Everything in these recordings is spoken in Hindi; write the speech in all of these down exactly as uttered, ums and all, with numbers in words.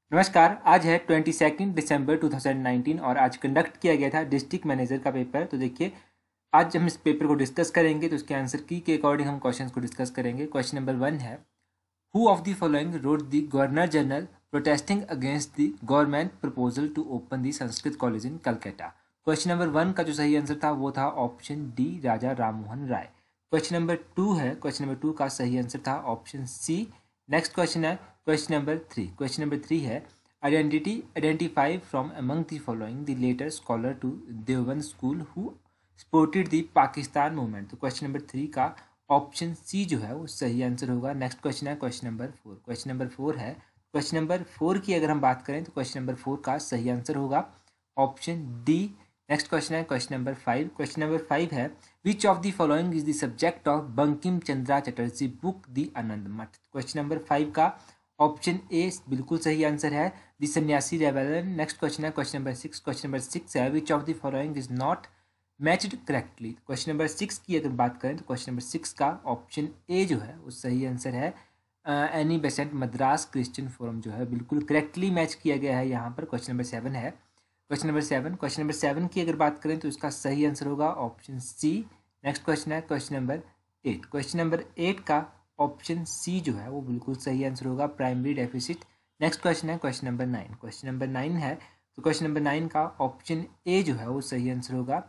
नमस्कार। आज है twenty second December two thousand nineteen और आज कंडक्ट किया गया था डिस्ट्रिक्ट मैनेजर का पेपर। तो देखिए, आज हम इस पेपर को डिस्कस करेंगे, तो उसके आंसर की के अकॉर्डिंग हम क्वेश्चंस को डिस्कस करेंगे। क्वेश्चन नंबर वन है, who of the following wrote the governor general protesting against the government proposal to open the Sanskrit college in Calcutta. Question number one का जो सही आंसर था वो था option D, Raja Rammohan Roy. Question number two है, क्वेश्चन नंबर टू का सही आंसर था ऑप्शन सी। नेक्स्ट क्वेश्चन है question number three. Question number three है, identity identify from among the following the later scholar to Deoband school who supported the Pakistan movement. तो क्वेश्चन नंबर थ्री का ऑप्शन सी जो है वो सही आंसर होगा। नेक्स्ट क्वेश्चन है question number four. Question number four है, क्वेश्चन नंबर फोर की अगर हम बात करें तो क्वेश्चन नंबर फोर का सही आंसर होगा ऑप्शन डी। नेक्स्ट क्वेश्चन है question number five. Question number five है, which of the following is the subject of Bankim Chandra Chatterjee book the Anand Math. Question number five का ऑप्शन ए बिल्कुल सही आंसर है, the sannyasi rebellion. Next question है question number six. Question number six है, which of the following is not matched correctly. Question number six की अगर बात करें तो क्वेश्चन नंबर सिक्स का ऑप्शन ए जो है वो सही आंसर है, Annie Besant Madras Christian forum जो है बिल्कुल करेक्टली मैच किया गया है यहाँ पर। क्वेश्चन नंबर सेवन है, question number seven question number seven की अगर बात करें तो इसका सही आंसर होगा ऑप्शन सी। नेक्स्ट क्वेश्चन है question number eight. Question number eight का ऑप्शन सी जो है वो बिल्कुल सही आंसर होगा, प्राइमरी डेफिसिट। नेक्स्ट क्वेश्चन है question number nine. Question number nine है, तो क्वेश्चन नंबर नाइन का ऑप्शन ए जो है वो सही आंसर होगा।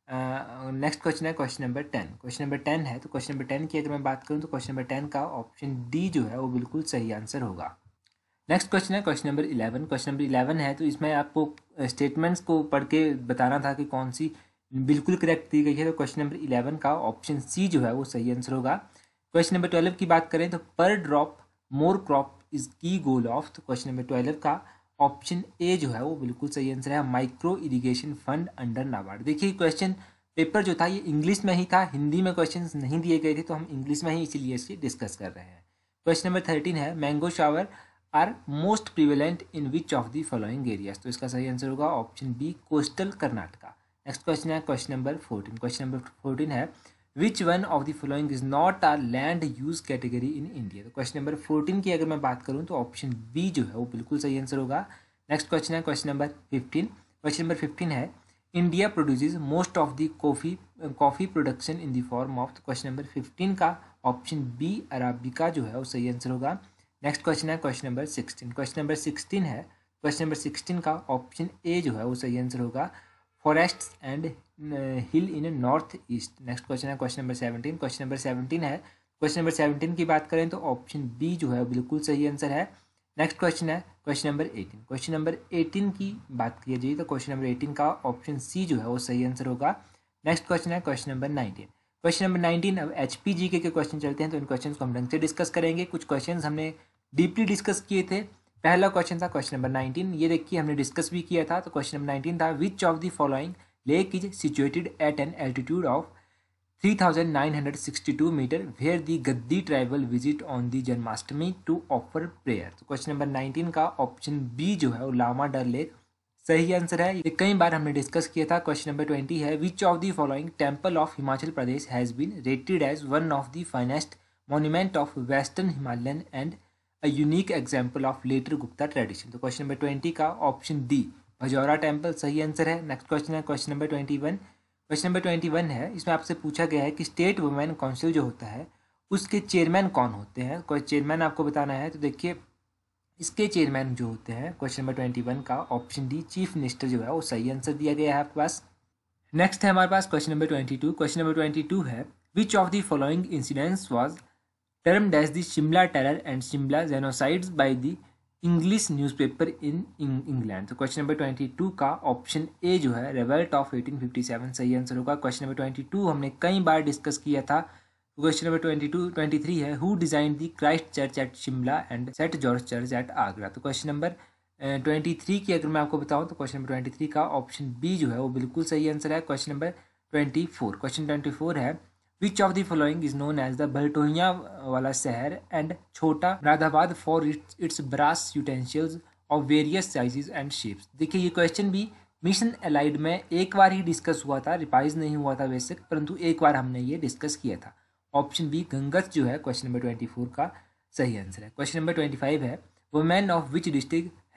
नेक्स्ट क्वेश्चन है question number ten. Question number ten है, तो क्वेश्चन नंबर टेन की अगर मैं बात करूँ तो क्वेश्चन नंबर टेन का ऑप्शन डी जो है वो बिल्कुल सही आंसर होगा। नेक्स्ट क्वेश्चन है question number eleven. Question number eleven है, तो इसमें आपको स्टेटमेंट्स को पढ़ के बताना था कि कौन सी बिल्कुल करेक्ट दी गई है। तो क्वेश्चन नंबर इलेवन का ऑप्शन सी जो है वो सही आंसर होगा। क्वेश्चन नंबर ट्वेल्व की बात करें तो पर drop more crop is key goal of. तो क्वेश्चन नंबर ट्वेल्व का ऑप्शन ए जो है वो बिल्कुल सही आंसर है, micro irrigation fund under NABARD. देखिए, क्वेश्चन पेपर जो था ये इंग्लिश में ही था, हिंदी में क्वेश्चन नहीं दिए गए थे, तो हम इंग्लिश में ही इसीलिए इसकी डिस्कस कर रहे हैं। क्वेश्चन नंबर थर्टीन है, mango showers are most prevalent in which of the following areas. तो इसका सही आंसर होगा option B, coastal Karnataka. Next question है question number fourteen. Question number fourteen है, which one of the following is not a land use category in India. तो क्वेश्चन नंबर फोर्टीन की अगर मैं बात करूं तो ऑप्शन बी जो है वो बिल्कुल सही आंसर होगा। नेक्स्ट क्वेश्चन है question number fifteen. Question number fifteen है, India produces most of the coffee coffee production in the form of. तो क्वेश्चन नंबर फिफ्टीन का ऑप्शन बी, अराबिका जो है वो सही आंसर होगा। नेक्स्ट क्वेश्चन है question number sixteen. Question number sixteen है, क्वेश्चन नंबर सिक्सटीन का ऑप्शन ए जो है वो सही आंसर होगा, forests and hill in north east. Next question है question number seventeen. Question number seventeen है, क्वेश्चन नंबर सेवनटीन की बात करें तो ऑप्शन बी जो है बिल्कुल सही आंसर है। नेक्स्ट क्वेश्चन है question number eighteen. Question number eighteen की बात की जाए तो क्वेश्चन नंबर एटीन का ऑप्शन सी जो है वो सही आंसर होगा। नेक्स्ट क्वेश्चन है question number nineteen. Question number nineteen, अब H P G K question चलते हैं, तो इन क्वेश्चन को हम ढंग से डिस्कस करेंगे। कुछ क्वेश्चन हमने डीपली डिस्कस किए थे। पहला क्वेश्चन था क्वेश्चन नंबर नाइनटीन, ये देखिए हमने डिस्कस भी किया था। तो क्वेश्चन नंबर नाइनटीन था, which of the following lake is situated at an altitude of three thousand nine hundred sixty two meter where the Gaddi tribal visit on the Janmashtami to offer prayer. तो क्वेश्चन नंबर नाइनटीन का ऑप्शन बी जो है वो लामा डल लेक सही आंसर है। ये कई बार हमने डिस्कस किया था। क्वेश्चन नंबर ट्वेंटी है, which of the following temple of Himachal Pradesh has been rated as one of the finest monument of western Himalayan and a unique example of later Gupta tradition. तो क्वेश्चन नंबर ट्वेंटी का ऑप्शन डी, भजौरा टेम्पल सही आंसर है। नेक्स्ट क्वेश्चन है question number twenty one. Question number twenty one है, इसमें आपसे पूछा गया है कि स्टेट वुमेन काउंसिल जो होता है उसके चेयरमैन कौन होते हैं। कोई चेयरमैन आपको बताना है। तो देखिए, इसके चेयरमैन जो होते हैं क्वेश्चन नंबर ट्वेंटी वन का ऑप्शन डी, चीफ मिनिस्टर जो है वो सही आंसर दिया गया है आपके पास। नेक्स्ट है हमारे पास question number twenty two. Question number twenty two है, which of the following incidents was termed as the Shimla Terror and Shimla Genocides by the English newspaper in England। तो क्वेश्चन नंबर ट्वेंटी टू का ऑप्शन ए जो है, revolt of eighteen fifty seven सही आंसर होगा। क्वेश्चन नंबर ट्वेंटी टू हमने कई बार डिस्कस किया था। Question number twenty two twenty three है, who designed the Christ church at Shimla and saint George church at Agra. तो क्वेश्चन नंबर ट्वेंटी थ्री की अगर मैं आपको बताऊं तो क्वेश्चन नंबर ट्वेंटी थ्री का ऑप्शन बी जो है वो बिल्कुल सही आंसर है। Question number twenty four. Question twenty four है, which of the following is known as the भलटोहिया वाला शहर एंड छोटा राधाबाद for its its brass utensils of various sizes and shapes. देखिए, ये क्वेश्चन भी मिशन एलाइड में एक बार ही डिस्कस हुआ था, रिवाइज नहीं हुआ था बेसिक, परंतु एक बार हमने ये डिस्कस किया था। ऑप्शन बी गंगत जो है क्वेश्चन नंबर ट्वेंटी फोर का सही आंसर है। क्वेश्चन नंबर ट्वेंटी फाइव है, women of which district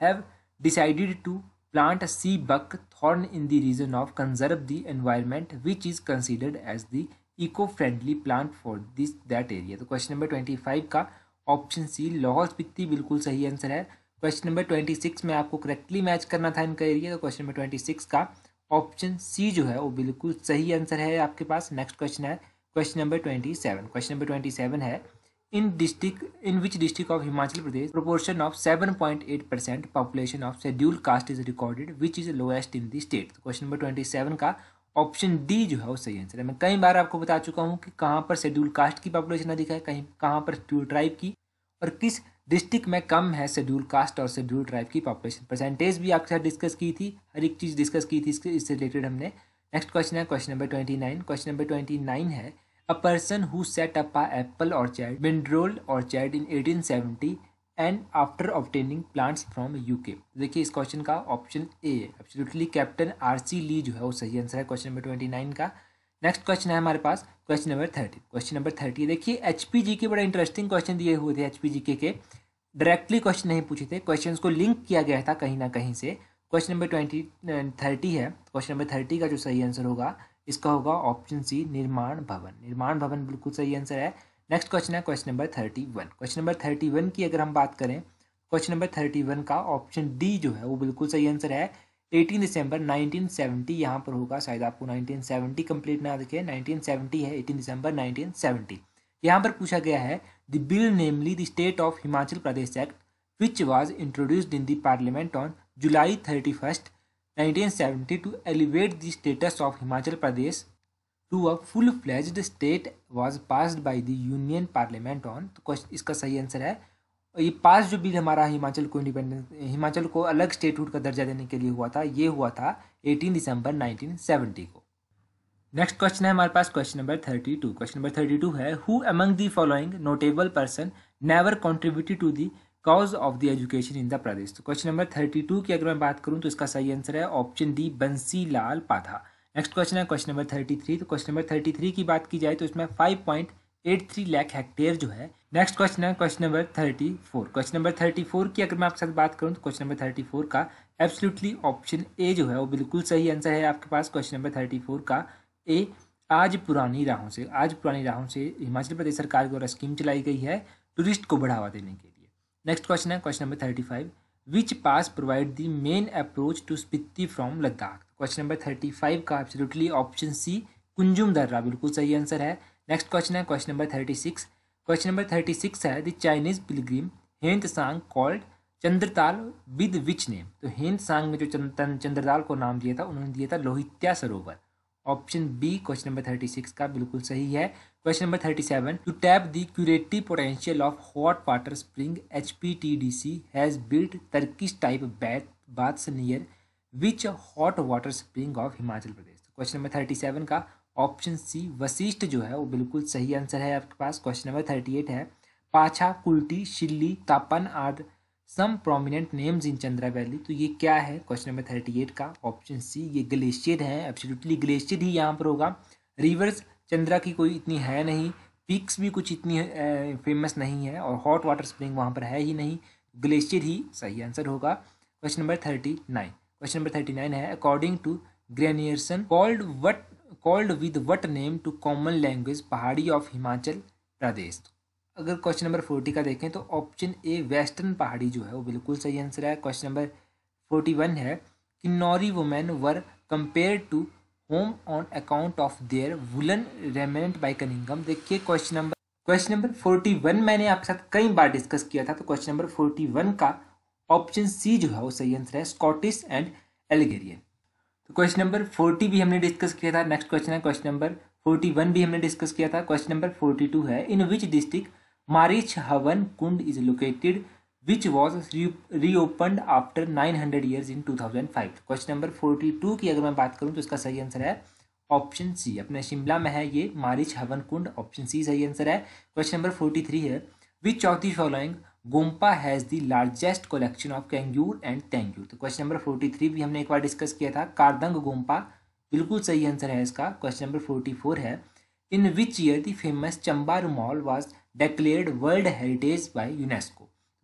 have decided to plant a sea buckthorn in the region of conserve the environment which is considered as the eco-friendly plant for this that area। तो क्वेश्चन नंबर ट्वेंटी फाइव का ऑप्शन सी लाहौल स्पीति बिल्कुल सही आंसर है। क्वेश्चन नंबर ट्वेंटी सिक्स में आपको करेक्टली मैच करना था इनका एरिया, तो क्वेश्चन नंबर ट्वेंटी सिक्स का ऑप्शन सी जो है वो बिल्कुल सही आंसर है आपके पास। नेक्स्ट क्वेश्चन है question number twenty seven. Question number twenty seven है in district in which district of Himachal Pradesh proportion of seven point eight percent population of schedule caste is recorded which is lowest in the state. Question number twenty seven का ऑप्शन डी जो है वो सही आंसर है। मैं कई बार आपको बता चुका हूँ कि कहाँ पर शेड्यूल कास्ट की पॉपुलेशन अधिक है, कहीं कहाँ पर शेड्यूल ट्राइब की, और किस डिस्ट्रिक्ट में कम है शेड्यूल कास्ट और शेड्यूल ट्राइब की पॉपुलेशन। परसेंटेज भी आपके साथ डिस्कस की थी, हर एक चीज़ डिस्कस की थी इसके इससे रिलेटेड हमने। नेक्स्ट क्वेश्चन है question number twenty nine. Question number twenty nine है A person who set up a apple orchard, Bindrol orchard in eighteen seventy and after obtaining plants from U K। देखिए इस क्वेश्चन का ऑप्शन ए है absolutely captain R C Lee जो है वो सही आंसर है क्वेश्चन नंबर ट्वेंटी नाइन का। नेक्स्ट क्वेश्चन है हमारे पास question number thirty. Question number thirty देखिए एच पी जी के बड़े इंटरेस्टिंग क्वेश्चन दिए हुए थे। एच पी जी के के डायरेक्टली क्वेश्चन नहीं पूछे थे, क्वेश्चन को लिंक किया गया था कहीं ना कहीं से। क्वेश्चन नंबर ट्वेंटी थर्टी है, क्वेश्चन नंबर थर्टी का जो सही आंसर होगा इसका होगा ऑप्शन सी निर्माण भवन। निर्माण भवन बिल्कुल सही आंसर है। नेक्स्ट क्वेश्चन है question number thirty one. Question number thirty one की अगर हम बात करें, क्वेश्चन नंबर थर्टी वन का ऑप्शन डी जो है वो बिल्कुल सही आंसर है। एटीन दिसंबर नाइनटीन सेवेंटी यहाँ पर होगा, शायद आपको नाइनटीन सेवेंटी कंप्लीट ना दिखे, नाइनटीन सेवेंटी है, एटीन दिसंबर नाइनटीन सेवेंटी। यहाँ पर पूछा गया है the bill namely the state of Himachal Pradesh act which was introduced in the parliament on July thirty first nineteen seventy to elevate the status of Himachal Pradesh to a full-fledged state was passed by the Union Parliament on। तो क्वेश्चन इसका सही आंसर है ये पास जो बिल हमारा हिमाचल को इंडिपेंडेंस हिमाचल को अलग स्टेटहुड का दर्जा देने के लिए हुआ था, ये हुआ था एटीन दिसंबर नाइनटीन सेवेंटी को। नेक्स्ट क्वेश्चन है हमारे पास question number thirty two. Question number thirty two है who among the following notable person never contributed to the cause of the education in the Pradesh. तो क्वेश्चन नंबर थर्टी टू की अगर मैं बात करूं तो इसका सही आंसर है ऑप्शन डी बंसी लाल पाथा। नेक्स्ट क्वेश्चन है क्वेश्चन नंबर थर्टी थ्री। तो क्वेश्चन नंबर थर्टी थ्री की बात की जाए तो इसमें five point eight three lakh hectare जो है। नेक्स्ट क्वेश्चन है question number thirty four. Question number thirty four की अगर मैं आपके साथ बात करूं तो क्वेश्चन नंबर थर्टी फोर का एब्सोल्युटली ऑप्शन ए जो है वो बिल्कुल सही आंसर है आपके पास। क्वेश्चन नंबर थर्टी फोर का ए आज पुरानी राहों से आज पुरानी राहों से हिमाचल प्रदेश सरकार द्वारा स्कीम चलाई गई है टूरिस्ट को बढ़ावा देने के लिए। नेक्स्ट क्वेश्चन है question number thirty five which pass provide the main approach to Spiti from Ladakh. Question number thirty five का एब्सोल्युटली ऑप्शन सी कुंजुम दर्रा बिल्कुल सही आंसर है। नेक्स्ट क्वेश्चन है question number thirty six. Question number thirty six है the Chinese pilgrim Hiuen Tsang called Chandratal with which name. तो हेंत सांग में जो चंद्रताल को नाम दिया था उन्होंने दिया था Lohitya Sarovar. Option B question number thirty six का बिल्कुल सही है। Question number thirty seven to tap the curative potential of hot water spring H P T D C has built Turkish type bath baths near which hot water spring of Himachal Pradesh. Question number thirty seven का ऑप्शन सी वशिष्ठ जो है वो बिल्कुल सही आंसर है आपके पास। क्वेश्चन नंबर थर्टी एट है पाछा कुल्टी शिल्ली तापन आदि some prominent names in Chandra valley. तो ये क्या है क्वेश्चन नंबर थर्टी एट का ऑप्शन सी ये ग्लेशियर है, एब्सोल्युटली ग्लेशियर ही यहाँ पर होगा। रिवर्स चंद्रा की कोई इतनी है नहीं, पीक्स भी कुछ इतनी फेमस नहीं है और हॉट वाटर स्प्रिंग वहाँ पर है ही नहीं, ग्लेशियर ही सही आंसर होगा। Question number thirty nine. Question number thirty nine है according to Grierson called what called with what name to common language Pahari of Himachal Pradesh. अगर क्वेश्चन नंबर फोर्टी का देखें तो ऑप्शन ए वेस्टर्न पहाड़ी जो है वो बिल्कुल सही आंसर है। क्वेश्चन नंबर फोर्टी वन है Kinnauri women were compare to home on account of their woollen raiment by Cunningham. देखिए question number question number forty one मैंने आपके साथ कई बार डिस्कस किया था, तो क्वेश्चन नंबर फोर्टी वन का ऑप्शन सी जो है वो सही आंसर है स्कॉटिश एंड एल्गेरियन। तो क्वेश्चन नंबर फोर्टी भी हमने डिस्कस किया था। नेक्स्ट क्वेश्चन है क्वेश्चन नंबर फोर्टी वन भी हमने डिस्कस किया था। क्वेश्चन नंबर फोर्टी टू है इन विच डिस्ट्रिक्ट मारिच हवन कुंड is located which was reopened after nine hundred years in two thousand five. Question number forty two की अगर मैं बात करूं तो इसका सही आंसर है ऑप्शन सी अपने शिमला में है ये मारिच हवन कुंड, ऑप्शन सी सही आंसर है। क्वेश्चन नंबर फोर्टी थ्री है which of the following gompa has the largest collection of Kangyur and Tengyur. तो क्वेश्चन नंबर फोर्टी थ्री भी हमने एक बार डिस्कस किया था, कारदंग गोम्पा बिल्कुल सही आंसर है इसका। क्वेश्चन नंबर फोर्टी फोर है in which year the famous Chamba rumal was declared world heritage by UNESCO.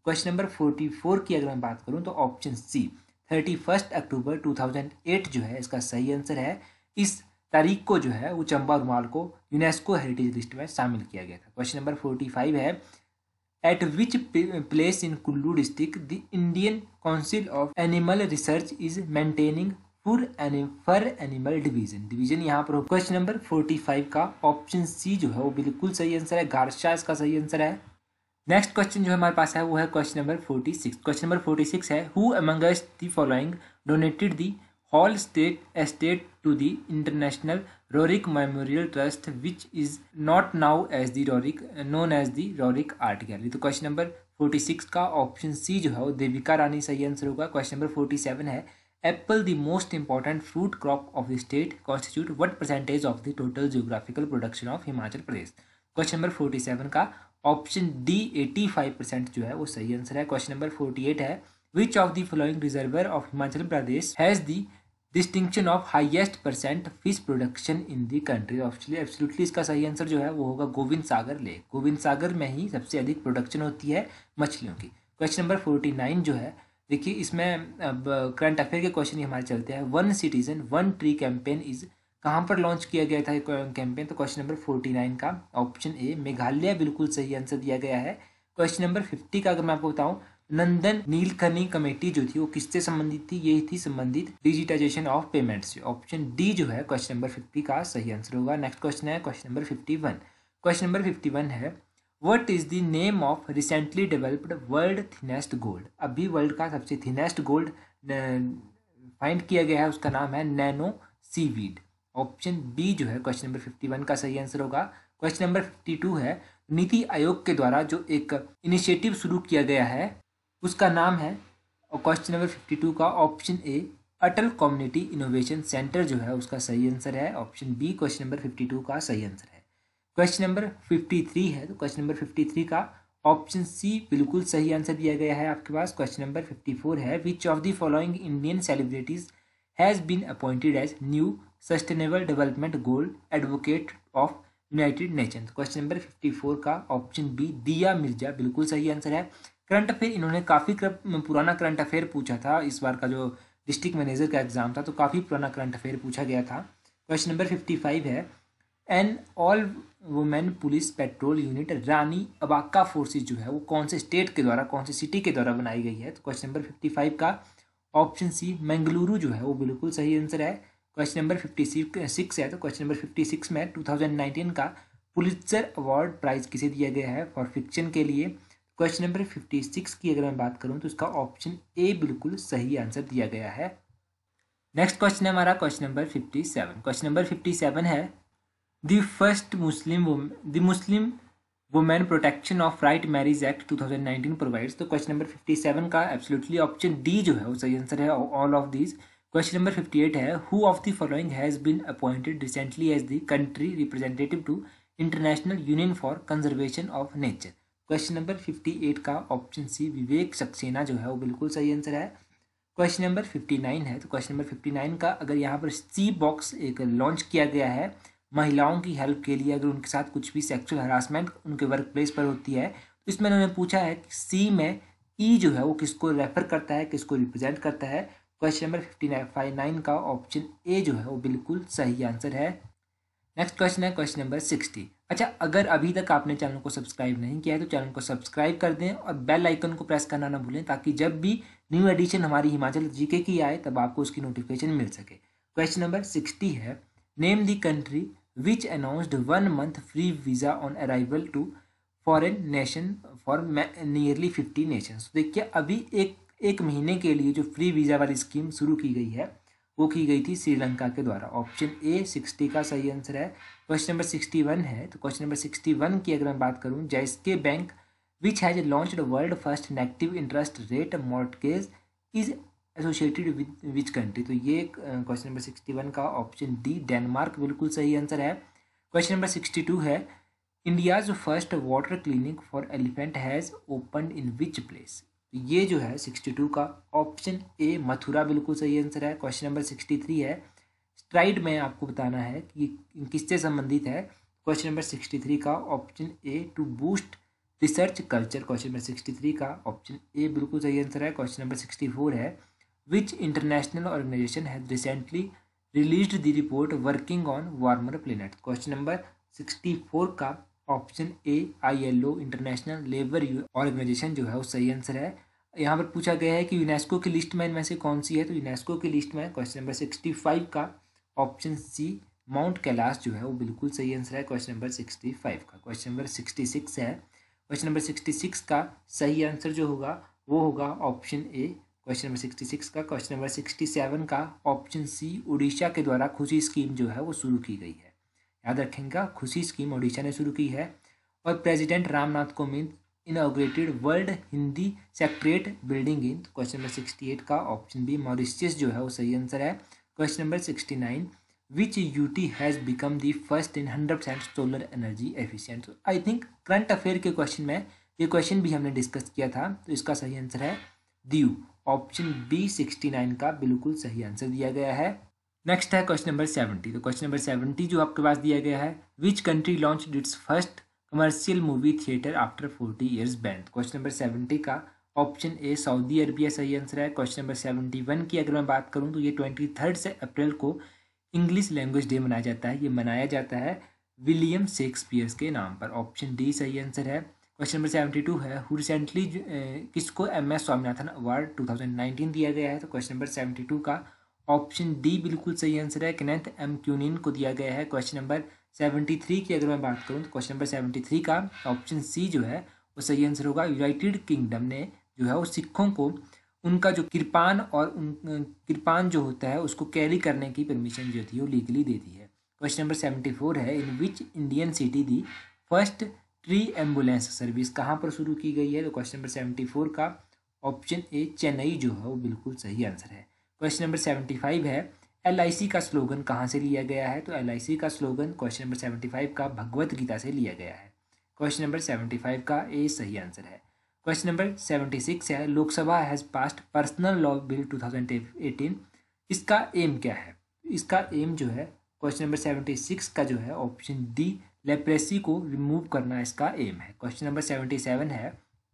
Question number forty four की अगर मैं बात करूँ तो option C thirty first October two thousand eight जो है इसका सही आंसर है। इस तारीख को जो है वो चंबा रुमाल को यूनेस्को हेरिटेज लिस्ट में शामिल किया गया था। क्वेश्चन नंबर फोर्टी फाइव है at which place in Kullu district the Indian council of animal research is maintaining fur fur animal division. Division यहाँ पर क्वेश्चन नंबर फोर्टी फाइव का ऑप्शन सी जो है वो बिल्कुल सही आंसर है, गार्शा इसका सही आंसर है। नेक्स्ट क्वेश्चन जो हमारे पास है वो है question number forty six. Question number forty six है who among us the following donated the whole state estate to the international Roerich memorial trust which is not now as the Roerich known as the Roerich art gallery. तो क्वेश्चन नंबर फोर्टी सिक्स का ऑप्शन सी जो है वो देविका रानी सही आंसर होगा। क्वेश्चन नंबर फोर्टी सेवन है apple the most important fruit crop of the state constitute what percentage of the total geographical production of Himachal Pradesh. Question number forty seven का option D eighty five percent जो है वो सही आंसर है। क्वेश्चन नंबर फोर्टी एट है which of the following reservoir of Himachal Pradesh has the distinction of highest percent fish production in the country. Absolutely इसका सही आंसर जो है वो होगा गोविंद सागर लेक। गोविंद सागर में ही सबसे अधिक प्रोडक्शन होती है मछलियों की। क्वेश्चन नंबर फोर्टी नाइन जो है देखिए इसमें अब करंट अफेयर के क्वेश्चन ही हमारे चलते हैं। One citizen one tree campaign is कहाँ पर लॉन्च किया गया था कैंपेन। तो क्वेश्चन नंबर फोर्टी नाइन का ऑप्शन ए मेघालय बिल्कुल सही आंसर दिया गया है। क्वेश्चन नंबर फिफ्टी का अगर मैं आपको बताऊं नंदन नीलकर्णी कमेटी जो थी वो किससे संबंधित थी, ये थी संबंधित डिजिटाइजेशन ऑफ पेमेंट्स से। ऑप्शन डी जो है क्वेश्चन नंबर फिफ्टी का सही आंसर होगा। नेक्स्ट क्वेश्चन है question number fifty one. Question number fifty one है what is the name of recently developed world thinnest gold. अभी वर्ल्ड का सबसे थिनेस्ट गोल्ड फाइंड किया गया है, उसका नाम है नैनो सीवीड। ऑप्शन बी जो है क्वेश्चन नंबर फिफ्टी वन का सही आंसर होगा। क्वेश्चन नंबर फिफ्टी टू है नीति आयोग के द्वारा जो एक इनिशिएटिव शुरू किया गया है उसका नाम है, और क्वेश्चन नंबर फिफ्टी टू का option A Atal community innovation centre जो है उसका सही आंसर है। Option B question number fifty two का सही आंसर है। क्वेश्चन नंबर फिफ्टी थ्री है तो क्वेश्चन नंबर फिफ्टी थ्री का ऑप्शन सी बिल्कुल सही आंसर दिया गया है आपके पास। क्वेश्चन नंबर फिफ्टी फोर है which of the following Indian celebrities has been appointed as new sustainable development goal advocate of United Nations. Question number fifty four का ऑप्शन बी दिया मिर्जा बिल्कुल सही आंसर है। करंट अफेयर इन्होंने काफ़ी पुराना करंट अफेयर पूछा था, इस बार का जो डिस्ट्रिक्ट मैनेजर का एग्जाम था तो काफ़ी पुराना करंट अफेयर पूछा गया था। क्वेश्चन नंबर फिफ्टी फाइव है an all women police patrol unit Rani Abbakka forces जो है वो कौन से स्टेट के द्वारा कौन से सिटी के द्वारा बनाई गई है। तो क्वेश्चन नंबर फिफ्टी फाइव का ऑप्शन सी मंगलुरु जो है वो बिल्कुल सही आंसर है। क्वेश्चन नंबर फिफ्टी सिक्स है तो क्वेश्चन नंबर फिफ्टी सिक्स में टू थाउजेंड नाइनटीन का पुलित्जर अवार्ड प्राइज किसे दिया गया है फॉर फिक्शन के लिए। क्वेश्चन नंबर फिफ्टी सिक्स की अगर मैं बात करूं तो इसका ऑप्शन ए बिल्कुल सही आंसर दिया गया है। नेक्स्ट क्वेश्चन है हमारा question number fifty seven. Question number fifty seven है the first Muslim the Muslim women protection of right marriage act two thousand nineteen provides. तो क्वेश्चन नंबर फिफ्टी सेवन का एब्सोल्युटली ऑप्शन डी जो है वो सही आंसर है all of these. Question number fifty eight है who of the following has been appointed recently as the country representative to International Union for Conservation of nature. Question number fifty eight का ऑप्शन सी विवेक सक्सेना जो है वो बिल्कुल सही आंसर है। क्वेश्चन नंबर फिफ्टी नाइन है तो क्वेश्चन नंबर फिफ्टी नाइन का अगर यहाँ पर सी बॉक्स एक लॉन्च किया गया है महिलाओं की हेल्प के लिए, अगर उनके साथ कुछ भी सेक्सुअल हरासमेंट उनके वर्क प्लेस पर होती है तो इसमें उन्होंने पूछा है कि सी में ई जो है वो किसको रेफर करता है, किसको रिप्रेजेंट करता है। Question number fifty five nine का ऑप्शन ए जो है वो बिल्कुल सही आंसर है। नेक्स्ट क्वेश्चन है क्वेश्चन नंबर सिक्सटी। अच्छा, अगर अभी तक आपने चैनल को सब्सक्राइब नहीं किया है तो चैनल को सब्सक्राइब कर दें और बेल आइकन को प्रेस करना ना भूलें ताकि जब भी न्यू एडिशन हमारी हिमाचल जीके की आए तब आपको उसकी नोटिफिकेशन मिल सके। क्वेश्चन नंबर सिक्सटी है name the country which announced one month free visa on arrival to foreign nation for nearly fifty nations. देखिए अभी एक एक महीने के लिए जो फ्री वीज़ा वाली स्कीम शुरू की गई है वो की गई थी श्रीलंका के द्वारा। ऑप्शन ए सिक्सटी का सही आंसर है। क्वेश्चन नंबर सिक्सटी वन है तो क्वेश्चन नंबर सिक्सटी वन की अगर मैं बात करूं Jyske bank which has launched world first negative interest rate mortgage is associated with which country. तो ये क्वेश्चन नंबर सिक्सटी वन का ऑप्शन डी डेनमार्क बिल्कुल सही आंसर है। क्वेश्चन नंबर सिक्सटी टू है India's first water clinic for elephant has open in which place. ये जो है सिक्सटी टू का ऑप्शन ए मथुरा बिल्कुल सही आंसर है। क्वेश्चन नंबर सिक्सटी थ्री है स्ट्राइड में आपको बताना है कि किससे संबंधित है। क्वेश्चन नंबर सिक्सटी थ्री का option A to boost research culture question number sixty three का ऑप्शन ए बिल्कुल सही आंसर है। क्वेश्चन नंबर सिक्सटी फोर है which international organization has recently released the report working on warmer planet. Question number sixty four का option A I L O international labour organization जो है वो सही आंसर है। यहाँ पर पूछा गया है कि यूनेस्को की लिस्ट में इनमें से कौन सी है, तो यूनेस्को की लिस्ट में क्वेश्चन नंबर सिक्सटी फाइव का ऑप्शन सी माउंट कैलाश जो है वो बिल्कुल सही आंसर है क्वेश्चन नंबर सिक्सटी फाइव का। क्वेश्चन नंबर सिक्सटी सिक्स है, क्वेश्चन नंबर सिक्सटी सिक्स का सही आंसर जो होगा वो होगा option A question number sixty six का। क्वेश्चन नंबर सिक्सटी सेवन का ऑप्शन सी उड़ीसा के द्वारा खुशी स्कीम जो है वो शुरू की गई है। याद रखेंगे खुशी स्कीम उड़ीसा ने शुरू की है। और president Ramnath Kovind inaugurated world Hindi secretariat building in, question number sixty eight का ऑप्शन बी मॉरिशस जो है वो सही आंसर है। Question number sixty nine which UT has become the first in hundred percent solar energy efficient. I think current affair के क्वेश्चन में ये क्वेश्चन भी हमने डिस्कस किया था, तो इसका सही आंसर है Diu. Option B sixty nine का बिल्कुल सही आंसर दिया गया है। नेक्स्ट है क्वेश्चन नंबर सेवेंटी। तो क्वेश्चन नंबर सेवेंटी जो आपके पास दिया गया है which country launch its first commercial movie theatre after forty years ban. Question number seventy का ऑप्शन ए सऊदी अरबिया सही आंसर है। क्वेश्चन नंबर सेवेंटी वन की अगर मैं बात करूं तो ये ट्वेंटी थर्ड से अप्रैल को इंग्लिश लैंग्वेज डे मनाया जाता है। ये मनाया जाता है विलियम शेक्सपियर के नाम पर। ऑप्शन डी सही आंसर है। क्वेश्चन नंबर सेवेंटी टू है हु रिसेंटली किसको M S Swaminathan award two thousand nineteen दिया गया है। तो क्वेश्चन नंबर सेवेंटी टू का ऑप्शन डी बिल्कुल सही आंसर है, केनेथ एम क्यूनिन को दिया गया है। क्वेश्चन नंबर सेवेंटी थ्री की अगर मैं बात करूँ तो क्वेश्चन नंबर सेवेंटी थ्री का ऑप्शन सी जो है वो सही आंसर होगा। यूनाइटेड किंगडम ने जो है वो सिखों को उनका जो किरपान और उन किरपान जो होता है उसको कैरी करने की परमिशन जो थी वो लीगली देती है। क्वेश्चन नंबर सेवेंटी फोर है in which Indian city the first tree ambulance service कहाँ पर शुरू की गई है। तो क्वेश्चन नंबर सेवेंटी फोर का ऑप्शन ए चेन्नई जो है वो बिल्कुल सही आंसर है। क्वेश्चन नंबर सेवेंटी फाइव है एल आई सी का स्लोगन कहाँ से लिया गया है। तो एल आई सी का slogan question number seventy five का भगवत गीता से लिया गया है। क्वेश्चन नंबर सेवेंटी फाइव का ए सही आंसर है। क्वेश्चन नंबर सेवेंटी सिक्स है Lok Sabha has passed personal law bill two thousand eighteen, इसका एम क्या है। इसका एम जो है क्वेश्चन नंबर सेवेंटी सिक्स का जो है ऑप्शन डी लेप्रेसी को रिमूव करना इसका एम है। क्वेश्चन नंबर सेवेंटी सेवन है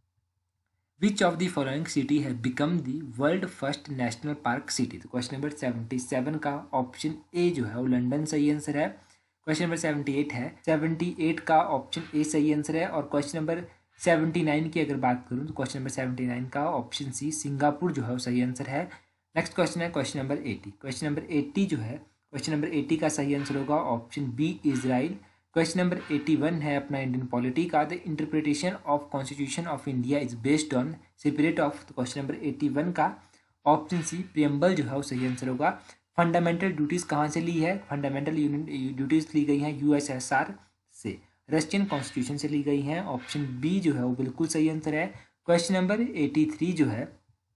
which of the following city है become the world first national park city. तो क्वेश्चन नंबर सेवेंटी सेवन का ऑप्शन ए जो है वो लंदन सही आंसर है। क्वेश्चन नंबर सेवेंटी एट है सेवेंटी एट का ऑप्शन ए सही आंसर है। और क्वेश्चन नंबर सेवेंटी नाइन की अगर बात करूँ तो क्वेश्चन नंबर सेवेंटी नाइन का ऑप्शन सी सिंगापुर जो है वो सही आंसर है। नेक्स्ट क्वेश्चन है question number eighty. Question number eighty जो है क्वेश्चन नंबर एटी का सही आंसर होगा option B Israel. Question number eighty one है अपना इंडियन पॉलिटी का the interpretation of constitution of India is based on separate of. तो क्वेश्चन नंबर एटी वन का ऑप्शन सी प्रियम्बल जो है वो सही आंसर होगा। फंडामेंटल ड्यूटीज़ कहाँ से ली है। फंडामेंटल ड्यूटीज़ ली गई हैं यूएसएसआर से। रशियन कॉन्स्टिट्यूशन से ली गई हैं। ऑप्शन बी जो है वो बिल्कुल सही आंसर है। क्वेश्चन नंबर एटी थ्री जो है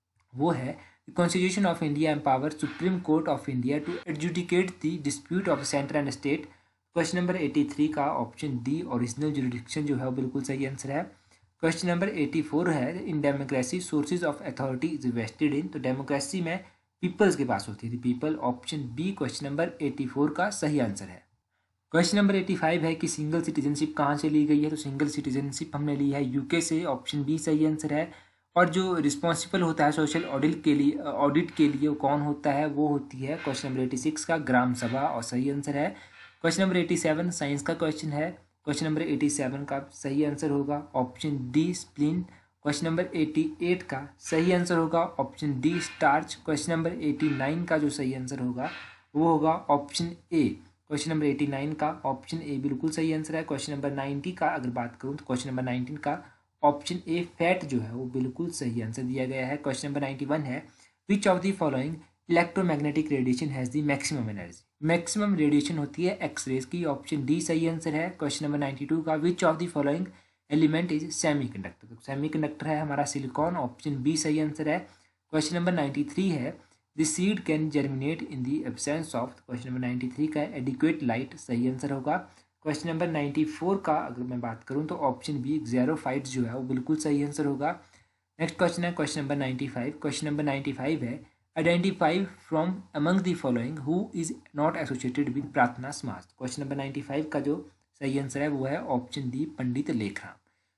वो है constitution of India empower supreme court of India to adjudicate the dispute of centre and state. Question number eighty three का ऑप्शन डी ओरिजिनल जुरिडिक्शन जो है वो बिल्कुल सही आंसर है। क्वेश्चन नंबर एटी फोर है in democracy sources of authority is vested in. तो डेमोक्रेसी में पीपल्स के पास होती थी people. Option B question number eighty four का सही आंसर है। क्वेश्चन नंबर एटी फाइव है कि सिंगल सिटीजनशिप कहाँ से ली गई है। तो सिंगल सिटीजनशिप हमने ली है यूके से। ऑप्शन बी सही आंसर है। और जो रिस्पॉन्सिबल होता है सोशल ऑडिट के लिए ऑडिट के लिए वो कौन होता है, वो होती है क्वेश्चन नंबर एटी सिक्स का ग्राम सभा, और सही आंसर है। Question number eighty seven science का क्वेश्चन है। क्वेश्चन नंबर एटी सेवन का सही आंसर होगा option D spleen. Question number eighty eight का सही आंसर होगा option D starch. Question number eighty nine का जो सही आंसर होगा वो होगा option A. Question number eighty nine का ऑप्शन ए बिल्कुल सही आंसर है। क्वेश्चन नंबर नाइन्टी का अगर बात करूँ तो क्वेश्चन नंबर नाइनटीन का ऑप्शन ए फैट जो है वो बिल्कुल सही आंसर दिया गया है। क्वेश्चन नंबर नाइन्टी वन है which of the following electromagnetic radiation has the maximum energy. Maximum radiation होती है एक्सरेज की। ऑप्शन डी सही आंसर है। क्वेश्चन नंबर नाइन्टी टू का which of the following element is semiconductor. तो सेमीकंडक्टर है हमारा सिलिकॉन। ऑप्शन बी सही आंसर है। क्वेश्चन नंबर नाइन्टी थ्री है the seed can germinate in the absence of. Question number ninety three का एडिक्वेट लाइट सही आंसर होगा। क्वेश्चन नंबर नाइन्टी फोर का अगर मैं बात करूँ तो ऑप्शन बी ज़ेरोफाइट्स जो है वो बिल्कुल सही आंसर होगा। नेक्स्ट क्वेश्चन है question number ninety five. Question number ninety five है identify from among the following who is not associated with Prarthana Samaj. Question number ninety five का जो सही आंसर है वो है option D Pandit Lekhram.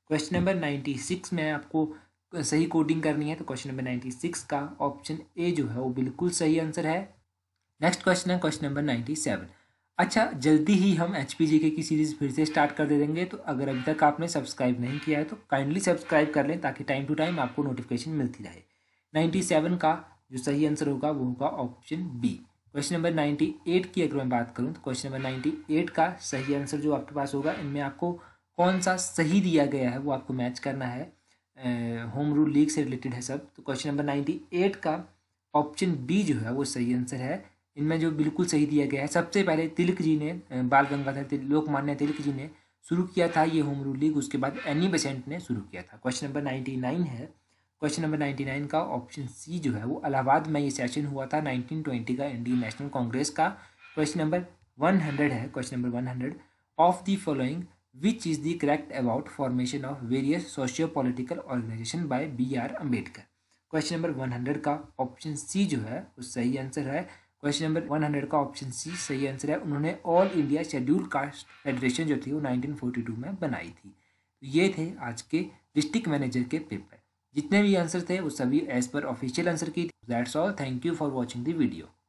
Question number ninety six में आपको सही कोडिंग करनी है, तो क्वेश्चन नंबर नाइन्टी सिक्स का ऑप्शन ए जो है वो बिल्कुल सही आंसर है। नेक्स्ट क्वेश्चन है क्वेश्चन नंबर नाइन्टी सेवन। अच्छा, जल्दी ही हम एच पी जी के की सीरीज़ फिर से स्टार्ट कर दे देंगे, तो अगर अभी तक आपने सब्सक्राइब नहीं किया है तो काइंडली सब्सक्राइब कर लें ताकि टाइम टू टाइम आपको नोटिफिकेशन मिलती रहे। नाइन्टी सेवन का जो सही आंसर होगा वो होगा option B. Question number ninety eight की अगर मैं बात करूँ तो क्वेश्चन नंबर नाइन्टी एट का सही आंसर जो आपके पास होगा, इनमें आपको कौन सा सही दिया गया है वो आपको मैच करना है। होम रूल लीग से रिलेटेड है सब। तो क्वेश्चन नंबर नाइन्टी एट का ऑप्शन बी जो है वो सही आंसर है। इनमें जो बिल्कुल सही दिया गया है, सबसे पहले तिलक जी ने, बाल गंगाधर तिलक, लोकमान्य तिलक जी ने शुरू किया था ये होम रूल लीग, उसके बाद एनी बेसेंट ने शुरू किया था। क्वेश्चन नंबर नाइन्टी नाइन है। क्वेश्चन नंबर नाइन्टी नाइन का ऑप्शन सी जो है वो इलाहाबाद में ये सेशन हुआ था नाइनटीन ट्वेंटी का इंडियन नेशनल कांग्रेस का। क्वेश्चन नंबर वन हंड्रेड है। Question number one hundred, of the following which is the correct about formation of various socio political organization by B R Ambedkar. Question number one hundred का ऑप्शन सी जो है वो सही आंसर है। क्वेश्चन नंबर वन हंड्रेड का ऑप्शन सी सही आंसर है। उन्होंने all India schedule caste federation जो थी वो नाइनटीन फोर्टी टू में बनाई थी। तो ये थे आज के डिस्ट्रिक्ट मैनेजर के पेपर। जितने भी आंसर थे वो सभी एज पर official answer key. That's all, thank you for watching the video.